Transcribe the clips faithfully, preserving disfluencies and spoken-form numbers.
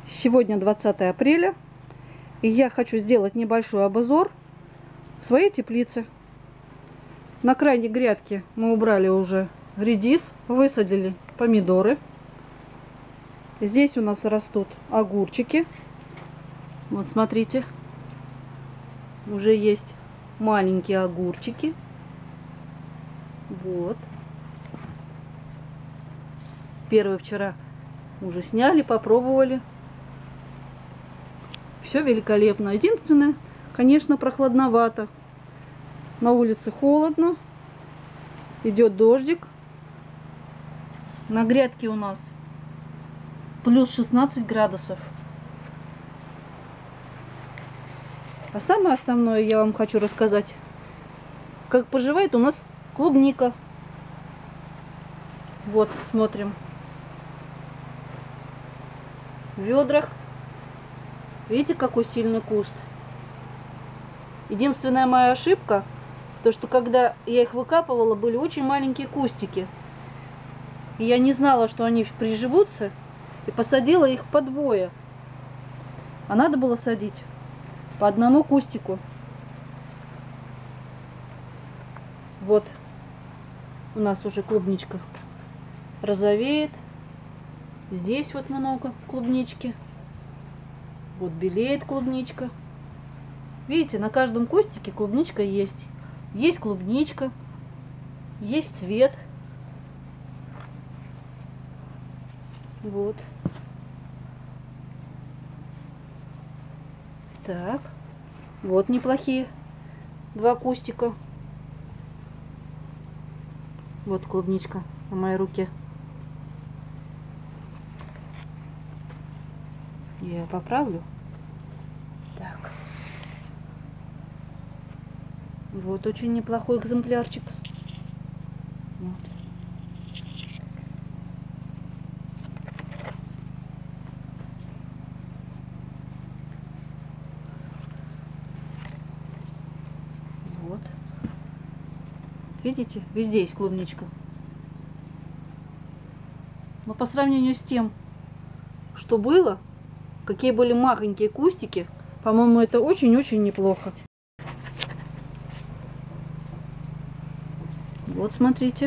Сегодня двадцатое апреля, и я хочу сделать небольшой обзор своей теплицы. На крайней грядке мы убрали уже редис, высадили помидоры. Здесь у нас растут огурчики. Вот смотрите, уже есть маленькие огурчики. Вот. Первый вчера уже сняли, попробовали. Все великолепно. Единственное, конечно, прохладновато. На улице холодно. Идет дождик. На грядке у нас плюс шестнадцать градусов. А самое основное я вам хочу рассказать, как поживает у нас клубника. Вот, смотрим. В ведрах. Видите, какой сильный куст. Единственная моя ошибка, то что когда я их выкапывала, были очень маленькие кустики. И я не знала, что они приживутся, и посадила их по двое. А надо было садить по одному кустику. Вот у нас уже клубничка розовеет. Здесь вот много клубнички. Вот белеет клубничка. Видите, на каждом кустике клубничка есть. Есть клубничка, есть цвет. Вот. Так. Вот неплохие два кустика. Вот клубничка на моей руке. Я ее поправлю. Так. Вот очень неплохой экземплярчик. Вот. Вот. Видите, везде есть клубничка. Но по сравнению с тем, что было, какие были махонькие кустики, по-моему, это очень-очень неплохо. Вот смотрите.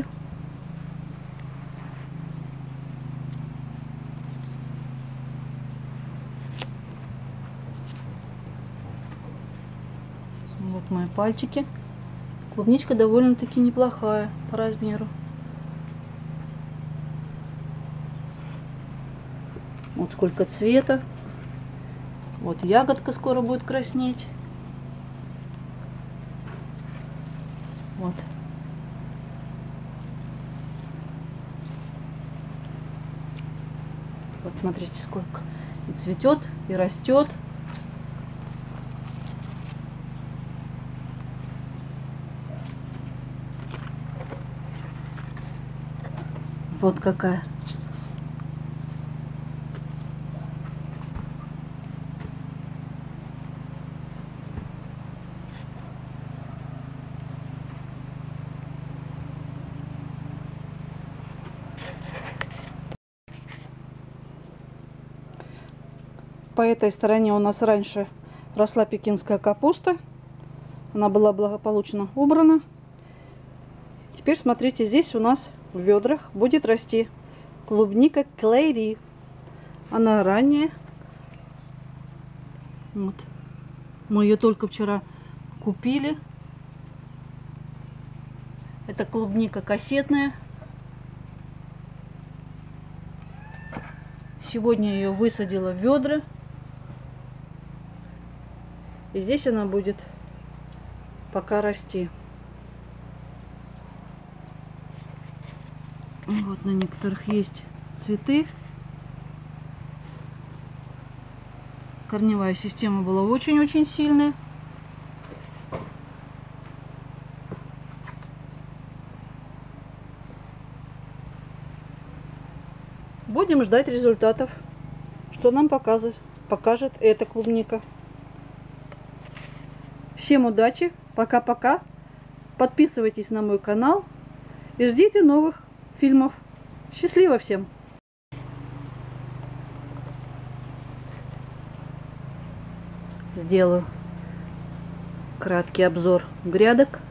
Вот мои пальчики. Клубничка довольно-таки неплохая по размеру. Вот сколько цвета. Вот ягодка скоро будет краснеть. Вот. Вот смотрите, сколько. И цветет, и растет. Вот какая. По этой стороне у нас раньше росла пекинская капуста. Она была благополучно убрана. Теперь смотрите, здесь у нас в ведрах будет расти клубника Клэри. Она ранняя. Вот. Мы ее только вчера купили. Это клубника кассетная. Сегодня ее высадила в ведра. И здесь она будет пока расти. Вот на некоторых есть цветы. Корневая система была очень-очень сильная. Будем ждать результатов, что нам покажет, покажет эта клубника. Всем удачи, пока-пока. Подписывайтесь на мой канал и ждите новых фильмов. Счастливо всем! сделаю краткий обзор грядок.